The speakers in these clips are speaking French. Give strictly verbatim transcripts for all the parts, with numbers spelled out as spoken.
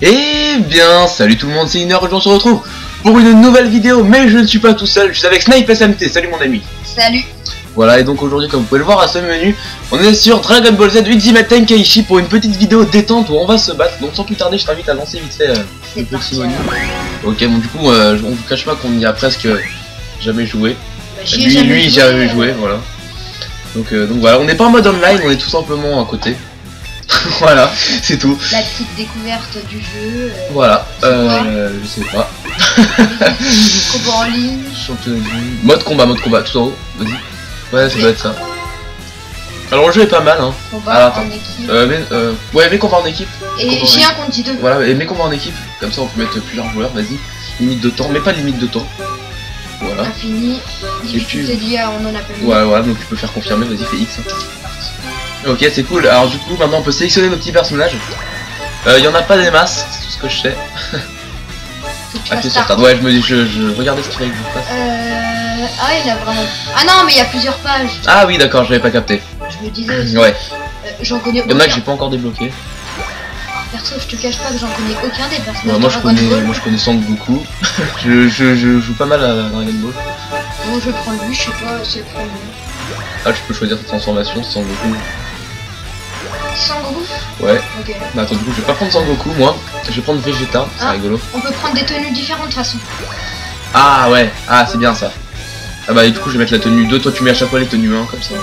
Eh bien, salut tout le monde, c'est Iner et on se retrouve pour une nouvelle vidéo, mais je ne suis pas tout seul, je suis avec Snipe S M T, salut mon ami. Salut. Voilà, et donc aujourd'hui, comme vous pouvez le voir à ce menu, on est sur Dragon Ball Z Ultimate Tenkaichi pour une petite vidéo détente où on va se battre. Donc sans plus tarder, je t'invite à lancer vite fait euh, le petit menu. Ok, bon du coup, euh, on vous cache pas qu'on y a presque jamais joué. Bah, lui, jamais lui, joué, j'y avais euh... joué, voilà. Donc, euh, donc voilà, on n'est pas en mode online, on est tout simplement à côté. Voilà, c'est tout. La petite découverte du jeu. Euh, voilà, euh, je sais pas. Combat en ligne. Mode combat, mode combat, tout en haut, vas-y. Ouais, ça doit être ça. Alors le jeu est pas mal, hein. Combat Alors, attends. en équipe. Euh, mais, euh, ouais, mais combat en équipe. Et j'ai un contre deux. Voilà, et mais combat en équipe, comme ça on peut mettre plusieurs joueurs, vas-y. Limite de temps, mais pas de limite de temps. Voilà. Infini. Difficulté de l'I A, on en a pas mis. Ouais, voilà, donc tu peux faire confirmer, vas-y, fais X. Ok, c'est cool. Alors du coup, maintenant on peut sélectionner nos petits personnages. Il euh, y en a pas des masses, c'est tout ce que je sais. Ah, sur start. Ouais, je me dis, je, je regardais ce qu'il fallait que je fasse. Euh... Ah, il a vraiment. Ah non, mais il y a plusieurs pages. Ah oui, d'accord, j'avais pas capté. Je me disais aussi. Ouais. Euh, j'en connais. Il y en a que j'ai pas encore débloqué. Perso, je te cache pas que j'en connais aucun des personnages. Ouais, moi, je connais, moi je connais Sangoku. je, je, je joue pas mal à Dragon Ball. Bon, je vais prendre lui, je sais pas, c'est le premier. Ah, tu peux choisir ta transformation, Sangoku. Sangoku? Ouais. Ok. Bah attends, du coup, je vais pas prendre Sangoku, moi. Je vais prendre Vegeta, c'est ah, rigolo. On peut prendre des tenues différentes de toute façon. Ah ouais, ah c'est bien ça. Ah bah et du coup, je vais mettre la tenue deux, toi tu mets à chaque fois les tenues un, comme ça.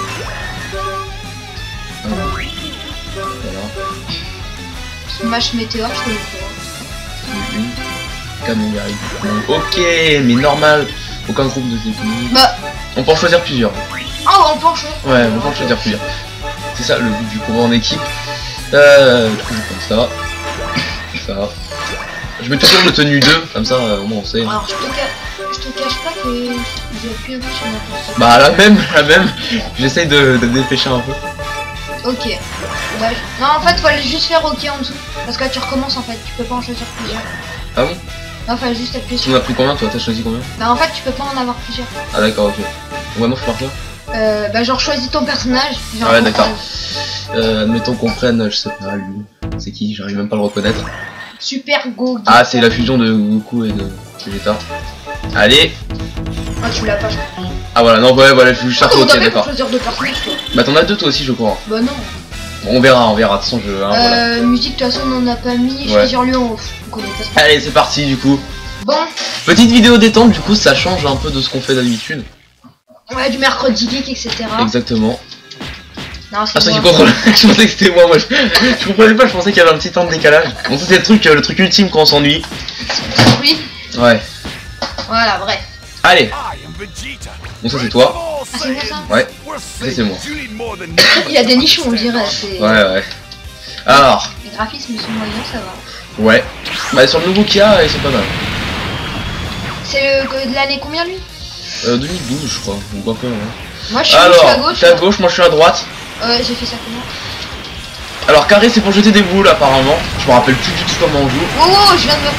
Ah. Voilà. Smash Météore, je connais pas. Une. Canon Gary. Ok, mais normal. Aucun groupe de technique. Bah. On peut en choisir plusieurs. Oh, on peut en choisir. Ouais, on peut en choisir plusieurs. C'est ça le but du combat en équipe. Euh, du coup, comme ça. Ça. Je mets toujours le tenue deux, comme ça au moins on sait. Alors je te, ca... je te cache pas que j'ai plus un peu sur ma personne. Bah la même, la même. J'essaye de, de dépêcher un peu. Ok. Bah, non en fait faut aller juste faire ok en dessous. Parce que là tu recommences en fait, tu peux pas en choisir plusieurs. Ah bon? Non, fallait juste appuyer sur. Tu m'as pris combien toi? T'as choisi combien? Bah en fait tu peux pas en avoir plusieurs. Ah d'accord, ok. Ouais, moi faut faire quoi? Euh, bah genre choisis ton personnage. Ah ouais d'accord. Euh, admettons qu'on prenne, je sais pas, lui. C'est qui? J'arrive même pas à le reconnaître. Super Go. Ah c'est la fusion de Goku et de Vegeta. Allez. Ah tu l'as pas je crois. Ah voilà, non ouais voilà, je suis chercher, ah, ok d'accord. choisir deux personnages toi. Bah t'en as deux toi aussi je crois. Bah non. Bon, on verra, on verra, de toute façon je... Hein, euh, voilà. Musique de toute façon on en a pas mis, ouais. Choisir lieu on, on connaît pas. Allez c'est parti du coup. Bon. Petite vidéo détente du coup, ça change un peu de ce qu'on fait d'habitude. Ouais, du mercredi geek et cetera. Exactement. Non, ah ça qui contrôle, je pensais que c'était moi, moi je... je comprenais pas, je pensais qu'il y avait un petit temps de décalage. Bon ça c'est le truc, le truc ultime quand on s'ennuie. Oui. Ouais. Voilà, bref. Allez. Bon ça c'est toi. Ah c'est moi ça? Ouais. Ça c'est moi. Il y a des nichons on dirait. Ouais ouais. Alors. Les graphismes sont moyens, ça va. Ouais. Bah sur le nouveau qu'il y a, ils sont pas mal. C'est de l'année combien lui? Euh deux mille douze je crois, ou pas peu hein. Moi je suis, alors, je suis à gauche. t'es à gauche, moi je suis à droite. Ouais, j'ai fait ça comment? Alors carré c'est pour jeter des boules apparemment. Je me rappelle plus du tout comment on joue. Oh, oh je viens de me...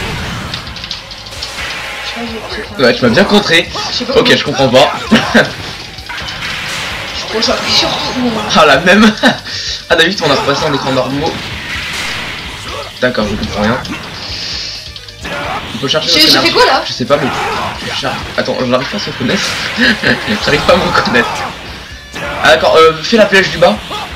Je ouais, tu m'as bien contré. Je ok, je comprends pas. Je crois que j'appuie sur tout. Ah la même. Ah David, on a repassé en écran normaux. D'accord, je comprends rien. On peut chercher. J'ai fait quoi là? Je sais pas mais. Attends, j'arrive pas à se reconnaître. J'arrive pas à me reconnaître. Ah d'accord, euh, fais la flèche du bas.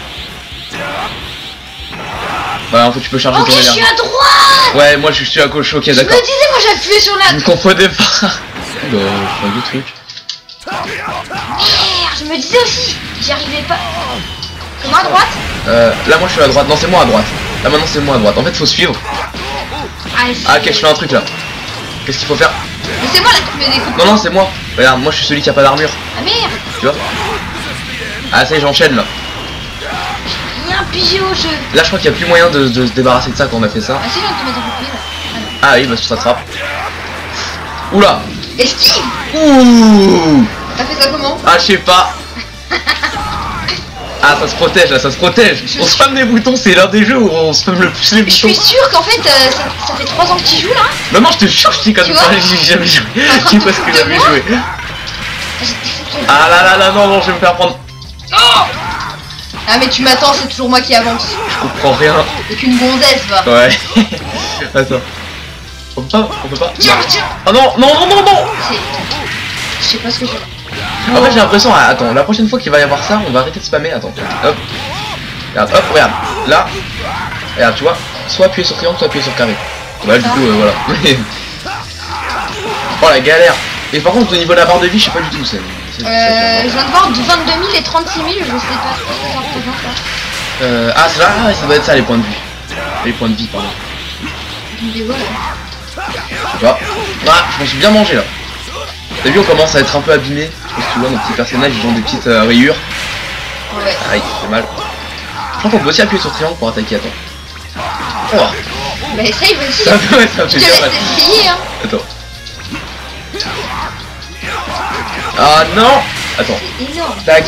Bah en fait tu peux charger okay, ton énergie. Je suis à droite. Ouais, moi je suis à gauche, ok d'accord. Je me disais moi j'ai appuyé sur la... Je me comprenais pas. Bah je fais deux trucs. Merde, je me disais aussi, j'y arrivais pas. Comment à droite? Euh, là moi je suis à droite, non c'est moi à droite. Là maintenant c'est moi à droite, en fait faut suivre. Ah, ah ok, je fais un truc là. Qu'est-ce qu'il faut faire? Mais c'est moi là qui me découpe. Non non c'est moi. Regarde, moi je suis celui qui a pas d'armure. Ah merde. Tu vois? Ah ça y est, j'enchaîne là. J'ai rien pigé au jeu. Là je crois qu'il n'y a plus moyen de, de se débarrasser de ça quand on a fait ça. Ah si, je viens de te mettre un peu de là. Ah, ah oui, bah tu t'attrapes. Oula. Esquive. Ouh. T'as fait ça comment? Ah je sais pas. Ah ça se protège là, ça se protège. Je on se spam les boutons, c'est l'un des jeux où on se spam le plus les boutons. Je suis sûr qu'en fait euh, ça, ça fait trois ans que tu joues là. Non non je te jure, je dis comme ça, j'ai jamais joué. Je dis parce que j'avais joué. Ah là là là non non je vais me faire prendre. Oh. Ah mais tu m'attends, c'est toujours moi qui avance. Je comprends rien. T'es qu'une gonzesse va. Ouais. Attends. On peut pas, on peut pas. Tiens, tiens. Oh non, non, non, non, non. C'est... Je sais pas ce que j'ai. En fait j'ai l'impression, ah, attends, la prochaine fois qu'il va y avoir ça, on va arrêter de spammer, attends. Hop. Regarde, hop, regarde. Là. Regarde, tu vois. Soit appuyer sur triangle, soit appuyer sur carré. Bah du coup, euh, voilà. Oh la galère. Et par contre au niveau de la barre de vie, je sais pas du tout. C'est. Euh, je viens de voir du vingt-deux mille et trente-six mille, je sais pas ce que ça représente là. Euh, ah c'est là, ah, ça doit être ça les points de vie. Les points de vie, pardon. Mais voilà. Tu vois. Ah, je m'en suis bien mangé là. T'as vu, on commence à être un peu abîmé. Je sais pas si tu vois, nos petits personnages ils ont des petites euh, rayures. Ouais. Aïe, ça fait mal. Je crois qu'on peut aussi appuyer sur triangle pour attaquer, attends. Oh. Bah essaye, vas-y. Ça fait, ouais, ça Je fait te bien mal. laisse essayer, hein. Attends. Ah non. Attends. C'est énorme. Tac.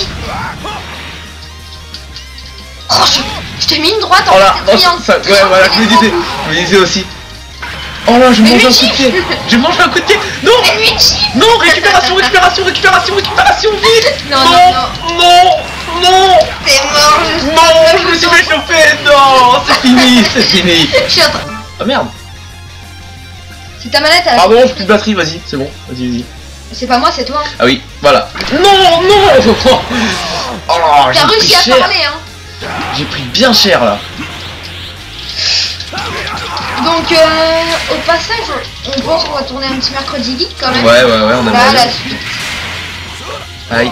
Oh, je, je t'ai mis une droite en Oh là, fait, oh, triangle. ça, ouais, voilà, je me disais, je me disais aussi. Oh là, je Mais mange lui un coup de pied. Je mange un coup de pied. Non. Mais lui, chip. Non, récupération, récupération, récupération, récupération, vite. Non, non, non, non, non. T'es mort, je Non, je me suis fait chauffer. Non, c'est fini, c'est fini. Je suis en train... Ah merde. C'est ta manette à... Pardon, j'ai plus de batterie, vas-y, c'est bon, vas-y, vas-y. C'est pas moi, c'est toi. Ah oui, voilà. Non, non. Oh, j'ai T'as pris réussi à cher. parler, hein. J'ai pris bien cher là. Donc, euh, au passage, on pense qu'on va tourner un petit mercredi geek quand même. Ouais, ouais, ouais, on a Là, mal. la suite. Aïe.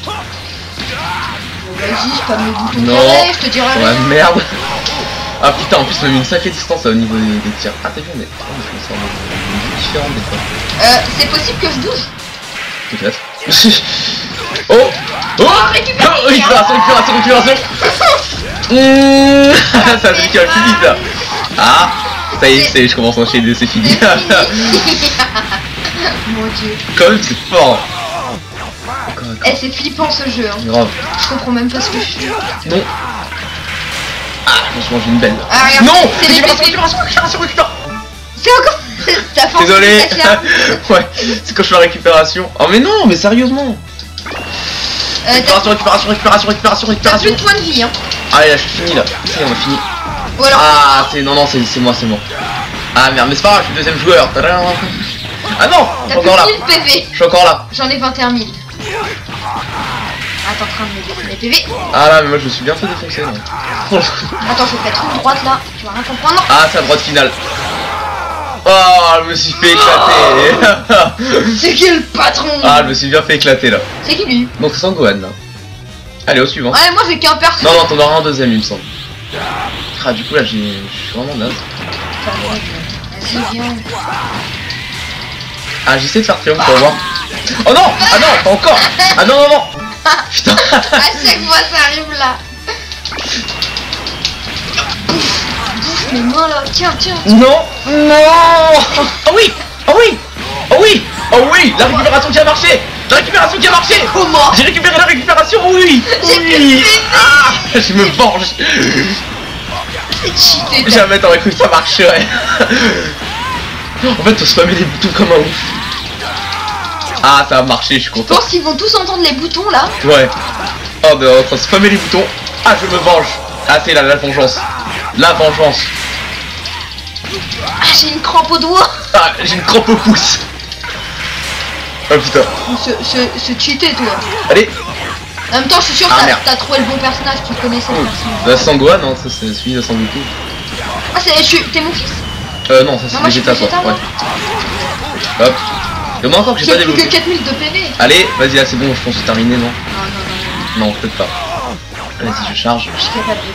Bon, vas-y, je pas mes boutons Non. carrés, je te dirai Ouais, rien. merde. Ah putain, en plus on a mis une sacrée distance là, au niveau des, des tirs. Ah t'as vu, on est, oh, on est sur une vue différente des fois. Euh, c'est possible que je douche. Peut-être. Oh. Oh, récupère. oh, récupération, récupération, récupération. Mmh. Ça a celui qui va le plus vite là. Ah, ça y est, c'est, je commence à enchaîner, c'est fini. C'est fini. Mon dieu. Quand même c'est fort. Encore, Eh, c'est flippant ce jeu, hein. grave. Je comprends même pas ce que je fais. Non. Ah, je me suis mangé une belle. Ah, regarde, Non. c'est les Récupération, bébés. récupération, récupération, récupération. C'est encore... T'as forcé Désolé. ta carte. Ouais, c'est quand je fais la récupération. Oh mais non, mais sérieusement. Euh, t'as Récupération, récupération, récupération, récupération, t'as plus récupération. de points de vie, hein. Allez là, je suis fini là. Ça y est, on a fini. Ou alors... Ah, c'est non non, c'est c'est moi, c'est moi. Ah merde, mais c'est pas grave, je suis le deuxième joueur. Tadam. Ah non, je T'as suis plus encore là. mille P V. Je suis encore là. J'en ai vingt et un mille. Ah, t'es en train de me défoncer mes P V. Ah là, mais moi je me suis bien fait défoncer là. Attends, je vais faire une droite là. Tu vas rien comprendre. Ah, c'est la droite finale. Oh, je me suis fait éclater. C'est qui le patron? Ah, je me suis bien fait éclater là. C'est qui lui? Donc c'est Sangohan là. Allez, au suivant. Ouais, moi j'ai qu'un perso. Non, non, t'en auras un deuxième, il me semble. Ah, du coup là, j'ai, je suis vraiment naze. Vas-y, viens. Ah, j'essaie de faire triangle pour voir. Oh non. Ah non, pas encore. Ah non, non, non. Putain. À chaque fois ça arrive là. Bouffe mes mains là. Tiens, tiens. Non. Non. Oh oui. Oh oui. Oh oui. Oh oui. La récupération qui a marché. La récupération qui a marché. Comment? J'ai récupéré la récupération, oui. J'ai Oui. Ah, je me venge. C'est cheaté. t'as- Jamais t'aurais cru que ça marcherait. En fait, on spammait des boutons comme un ouf. Ah, ça a marché, je suis Je content. pense qu'ils vont tous entendre les boutons là. Ouais. Oh, on est en train de spammer les boutons. Ah, je me venge. Ah, c'est la, la vengeance. La vengeance. Ah, j'ai une crampe au doigt. Ah, j'ai une crampe au pouce. Oh putain. Ce, ce, ce cheaté toi. Allez. En même temps, je suis sûr que Ah, t'as- merde. t'as trouvé le bon personnage. Tu connaissais le personnage. La Sangohan, non, ça c'est celui de Sangoku. Ah, c'est. je suis- T'es mon fils? Euh, non, ça Non, c'est moi, je suis Vegeta, Vegeta, quoi. moi. Ouais. Hop. Il y en a encore que j'ai J'ai pas plus développé. que quatre mille de P V. Allez, vas-y, là c'est bon, je pense que c'est terminé, non? Non, non, non, Non, peut-être pas. Vas-y, je charge. non. Je fais pas de jeu.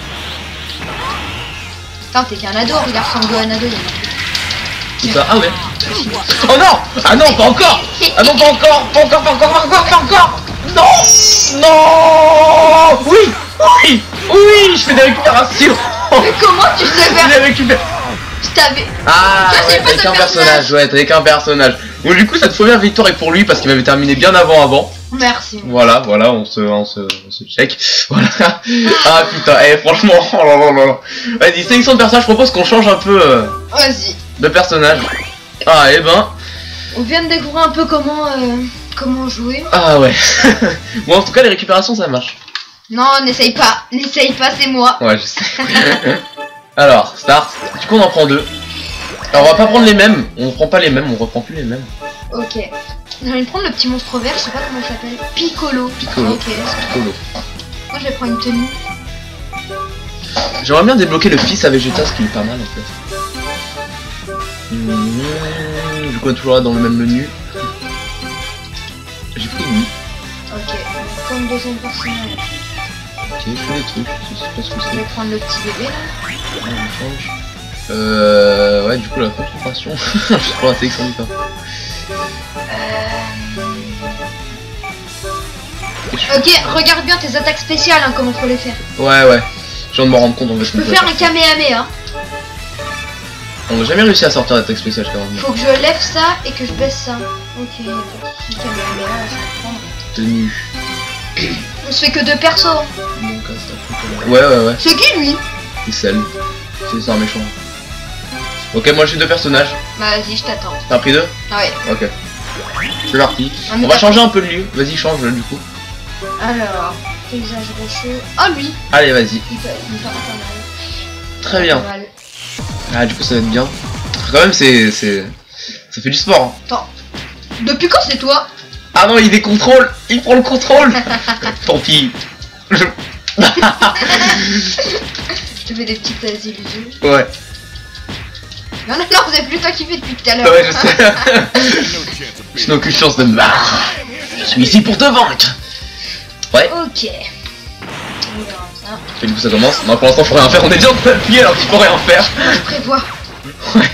Putain, t'es qu'un ado, regarde Sangohan ado, il y en a plus. Tout ça. Ah ouais. Oh non. Ah non, pas encore. Ah non, pas encore. Pas encore, pas encore, pas encore, pas encore. Non. Non. Oui. Oui. Oui, je fais des récupérations. Mais comment tu sais Je faire? les récupère. Je t'avais... Ah Ça, c'est ouais, pas t'avais ton qu'un personnage. personnage. Ouais, t'avais qu'un personnage. Bon, du coup, cette première victoire est pour lui parce qu'il m'avait terminé bien avant avant. Merci. Voilà, voilà, on se, on se, on se check. Voilà. Ah putain, eh, franchement, oh là là là là. Vas-y, sélection de personnages, je propose qu'on change un peu euh, Vas-y. de personnage. Ah, et eh ben. On vient de découvrir un peu comment... Euh, comment jouer. Ah ouais. Bon, en tout cas, les récupérations, ça marche. Non, n'essaye pas. N'essaye pas, c'est moi. Ouais, je sais. Alors, start. Du coup, on en prend deux. Alors on va pas prendre les mêmes, on prend pas les mêmes, on reprend plus les mêmes. Ok. Je vais prendre le petit monstre vert, je sais pas comment il s'appelle. Piccolo. Piccolo. Ok. Piccolo. Moi je vais prendre une tenue. J'aimerais bien débloquer le fils à Vegeta, ce qui est pas mal en fait. Mmh, du coup on est toujours là dans le même menu. J'ai pris lui. Ok. Comme deuxième personnage. Ok, je fais des trucs, je sais pas ce que Je c'est. vais prendre le petit bébé là. Ah, on change. Euh... Ouais, du coup la concentration. Je suis pas la sélection du pas. Euh... Ok, regarde bien tes attaques spéciales, hein, comment faut les faire. Ouais, ouais. Je viens de me rendre compte en fait. Je peux faire un Kamehameha. On n'a jamais réussi à sortir l'attaque spéciale quand même. Faut que je lève ça et que je baisse ça. Ok, y'a pas de soucis, Kamehameha, je vais prendre. Tenue. On se fait que deux persos. Donc, ouais, ouais, ouais. C'est qui lui? C'est celle. C'est un méchant. Ok, moi j'ai deux personnages. Bah vas-y, je t'attends. T'as pris deux? Ouais. Ok. C'est parti. Ah, On va changer un peu de lieu. Vas-y, change du coup. Alors, paysage rocheux. Ah lui, Allez, vas-y. il peut il peut pas mal. Très bien. Pas mal. Ah, du coup, ça va être bien. Quand même, c'est. c'est... Ça fait du sport. Hein. Attends. Depuis quand c'est toi? Ah non, il décontrôle. Il prend le contrôle. Tant pis. Je... Je te fais des petites euh, illusions. Ouais. Non, non, non, c'est plus toi qui fais depuis tout à l'heure. Ouais, je sais. Je n'ai aucune chance de me battre. Je suis ici pour te vaincre. Ouais. Ok. On verra ça. Et du coup, ça commence. Non, pour l'instant, faut rien faire. On est déjà en train d'appuyer alors qu'il faut rien faire. Je prévois. Ouais.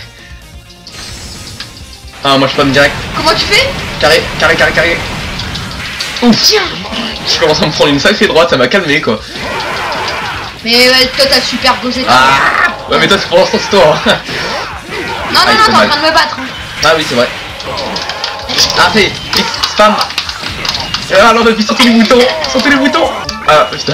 Ah, moi je peux me direct. Comment tu fais? Carré, carré, carré, carré. Ouf. Tiens. Je commence à me prendre une sacrée droite, ça m'a calmé quoi. Mais ouais, toi t'as super gosé. Ah ouais, mais toi, c'est pour l'instant, c'est toi. Hein. Non, Ah, non, il non, fait t'es en mal. train de me battre. Hein. Ah oui, c'est vrai. Ah, c'est X, spam. Ah, alors, on appuie sur tous les boutons. Sur tous les boutons. Ah, putain.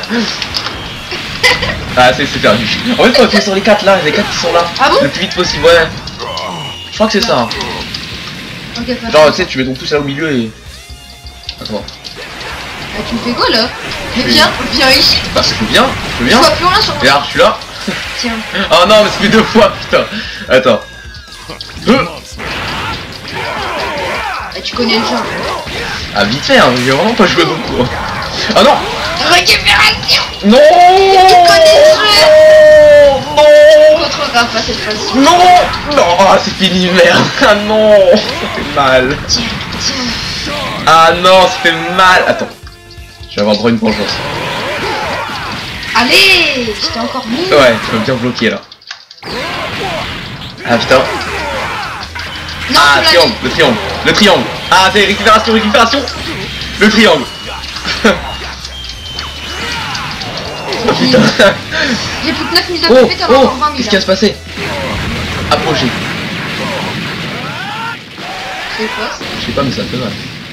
Ah, c'est c'est perdu. En fait, faut appuyer sur les quatre là, les quatre qui sont là. Ah bon? Le plus vite possible, ouais. Je crois que c'est ça. Hein. Ok, pas Genre, de- tu sais, tu mets ton pouce là au milieu et. Attends. Ah, tu me fais quoi là? Mais Oui. viens, viens ici. Bah, je veux bien, je veux Je bien. vois plus rien sur moi. Regarde, je suis là. Tiens. Oh non, mais ça fait deux fois, putain. Attends. Euh. Ah, tu connais le jeu. Ah, vite fait, hein, j'ai vraiment pas joué beaucoup. Hein. Ah non. Récupération. Non. Tu connais le jeu. Non. Contre pas cette fois-ci. Non. Non, ah, c'est fini, merde. Ah non, ça fait mal. Tiens, tiens. Ah non, ça fait mal. Attends. Je vais avoir droit à une vengeance. Allez, j'étais encore mis. Ouais, tu vas bien bloquer là. Ah putain. Non, Ah, tu l'as triangle, le triangle, le triangle. Ah, c'est récupération, récupération. Le triangle. Oh putain. J'ai plus que neuf mille de Oh, P P, t'en as oh, encore vingt qu'est-ce mille. qui va se passer? Approcher. C'est quoi ça? Je sais pas, mais ça fait mal.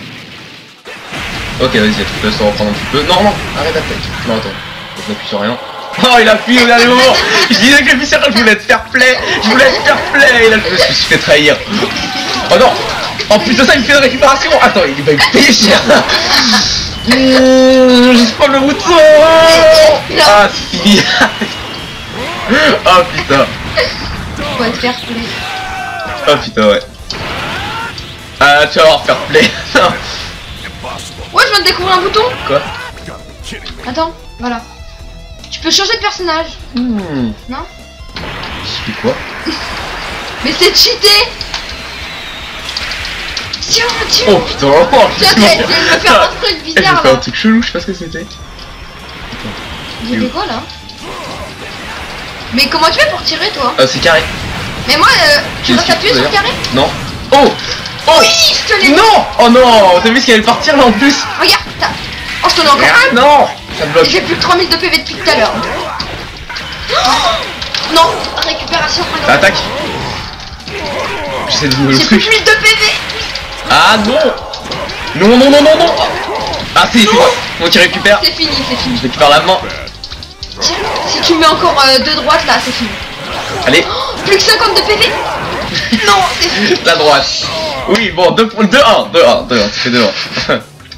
Ok, vas-y, tu peux se reprendre un petit peu. Non, non, arrête la tête. Non, attends, faut que j'appuie sur rien. Oh, il appuie au dernier moment. Je disais que j'appuie sur rien, je voulais te faire play. Je voulais te faire play. Et là, je me suis fait trahir. Oh non. En plus de ça, il me fait une récupération. Attends, il va me payer cher. Mmh, je prends le bouton. Ah, c'est fini. Oh putain. Faut être fair play. Oh putain, ouais. Ah, tu vas voir fair play. Ouais, je viens de découvrir un bouton. Quoi? Attends, voilà. Tu peux changer de personnage. Hmm. Non? Je fais quoi? Mais c'est cheaté. Tiens, tiens. Oh putain, oh, Tiens, t'as essayé de me faire un truc J'ai bizarre fait un là. truc chelou, je sais pas ce que c'était. C'était quoi là? Mais comment tu fais pour tirer toi? Euh, c'est carré. Mais moi, euh, tu J'ai vas t'appuyer sur d'ailleurs. carré? Non. Oh. Oh. Oui, je te l'ai dit. Non. Oh non, t'as vu ce qu'elle allait partir là en plus? Regarde, t'as... Oh, je te l'ai encore. Ah non. Ça bloque. J'ai plus que trois mille de P V depuis tout à l'heure. Oh non, récupération. Ça attaque. J'essaie de jouer le J'ai plus truc. que mille de P V. Ah non. Non, non, non, non, non. Ah si, c'est moi. Moi qui récupère. C'est fini, c'est fini. Je récupère l'avant. Tiens, si tu mets encore euh, deux droites là, c'est fini. Allez. Oh, plus que cinquante de P V. Non, c'est fini. La droite. Oui, bon, deux un, deux un, deux un, ça fait deux un.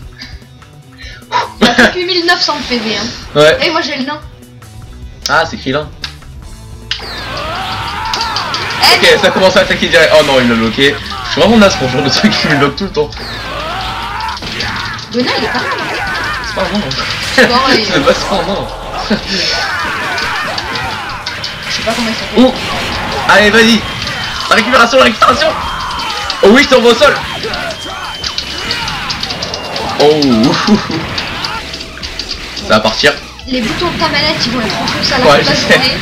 T'as plus mille neuf cents de P V hein. Ouais. Et moi j'ai le nain. Ah, c'est écrit là. Ok, ça commence à attaquer direct. Oh non, il m'a bloqué. Je suis vraiment naze pour ce genre de truc, il me bloque tout le temps. Donna, il est pas mal. C'est pas un non. C'est pas vrai. C'est pas un non. Je sais pas comment il s'appelle. Oh. Allez, vas-y. La récupération, la récupération. Oh oui, je tombe au sol. Oh. Ça va partir. Les boutons de ta manette, ils vont être en plus à la Ouais, fin de je la sais. journée.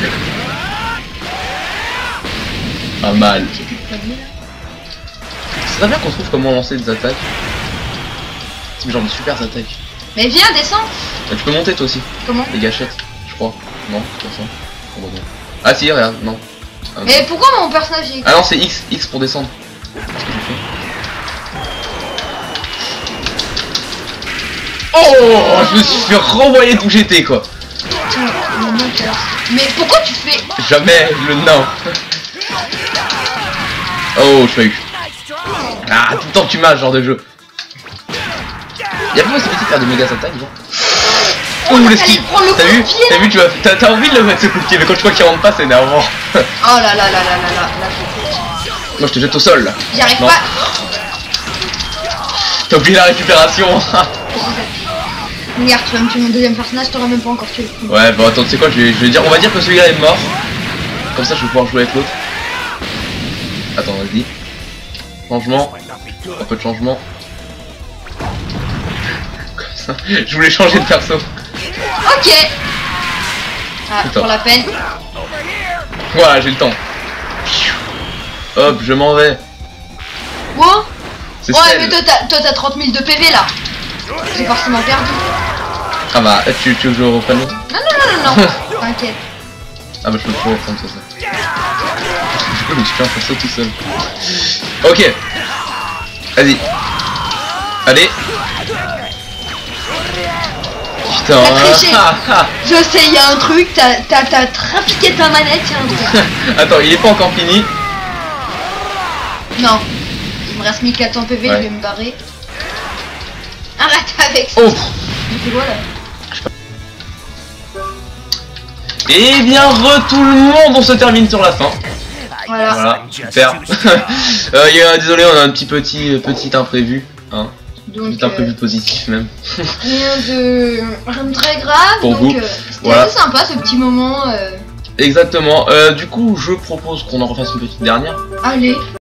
Pas mal. J'ai plus de poignée là. C'est très bien qu'on trouve comment lancer des attaques. C'est genre de super attaques. Mais viens, descends. Bah, tu peux monter toi aussi. Comment? Des gâchettes, je crois. Non, c'est pas ça. Oh, bah, non. Ah si, regarde, non. Ah, non. Mais pourquoi mon personnage est... Ah non, c'est X, X pour descendre. Qu'est-ce que j'ai fait? Oh, je me suis fait renvoyer d'où j'étais quoi. Tiens, mon moteur. Mais pourquoi tu fais... Jamais le nain. Oh, je suis eu. Ah, tout le temps tu m'as ce genre de jeu. Y'a pas possibilité de faire de méga attaques, genre. Oh, le t'allais skill. prendre le T'as coup de vu? pied, T'as vu, tu vas. T'as t'as envie de le mettre ce coup de pied, mais quand tu vois qu'il rentre pas, c'est énervant. Oh là là là là là là là. Moi je te jette au sol là. J'y arrive Non. pas. T'as oublié la récupération. Regarde, tu vas me tuer mon deuxième personnage, t'auras même pas encore tué. Ouais, bon attends, tu sais quoi, je vais, je vais dire, on va dire que celui-là est mort. Comme ça je vais pouvoir jouer avec l'autre. Attends, vas-y. Changement. Un peu de changement. Comme ça. Je voulais changer de perso. Ok. Ah, Putain. pour la peine. Voilà, j'ai le temps. Hop, je m'en vais. Wow. C'est Ouais, celle. mais toi t'as toi, t'as trente mille de P V là. J'ai forcément perdu. Ah bah, tu, tu veux que je reprenne l'autre? Non, non, non, non, non. T'inquiète. Ah bah je peux toujours reprendre ça. ça. Du coup je me suis fait un perso tout seul. Ok. Vas-y. Allez. Putain. T'as triché. Ah, ah. Je sais, il y a un truc, t'as t'as t'as trafiqué ta manette, il y a un truc. Attends, il est pas encore fini. Non. Il me reste mille quatre cents P V, Ouais. je vais me barrer. Arrête avec ça. Oh. Il fait quoi là? Et bien re tout le monde, on se termine sur la fin. Voilà. Voilà, super. euh, y a, désolé, on a un petit petit petit imprévu, hein. Donc, Petit imprévu euh, positif même. rien de rien de très grave. Pour donc, vous. euh, c'était Voilà. assez sympa ce petit moment. Euh... Exactement. Euh, du coup, je propose qu'on en refasse une petite dernière. Allez.